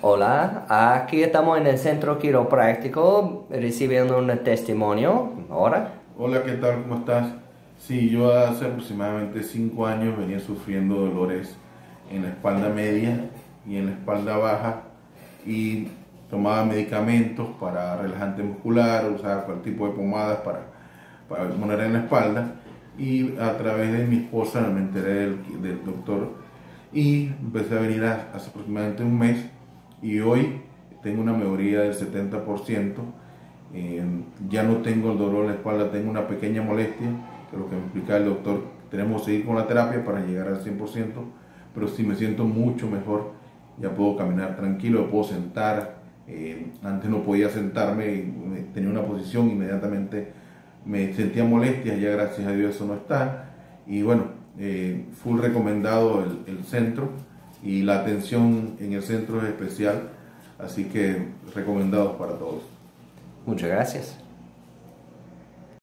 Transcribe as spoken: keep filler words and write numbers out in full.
Hola, aquí estamos en el centro quiropráctico recibiendo un testimonio. Ahora, Hola, ¿qué tal? ¿Cómo estás? Sí, yo hace aproximadamente cinco años venía sufriendo dolores en la espalda media y en la espalda baja y tomaba medicamentos para relajante muscular, usaba cualquier tipo de pomadas para, para poner en la espalda y a través de mi esposa me enteré del, del doctor y empecé a venir a- hace aproximadamente un mes y hoy tengo una mejoría del setenta por ciento. Eh, ya no tengo el dolor en la espalda, tengo una pequeña molestia, que es lo que me explica el doctor. Tenemos que seguir con la terapia para llegar al cien por ciento, pero sí me siento mucho mejor, ya puedo caminar tranquilo, puedo sentar. Eh, antes no podía sentarme, y tenía una posición, inmediatamente me sentía molestias, ya gracias a Dios eso no está. Y bueno, eh, full recomendado el, el centro y la atención en el centro es especial, así que recomendados para todos. muchas gracias.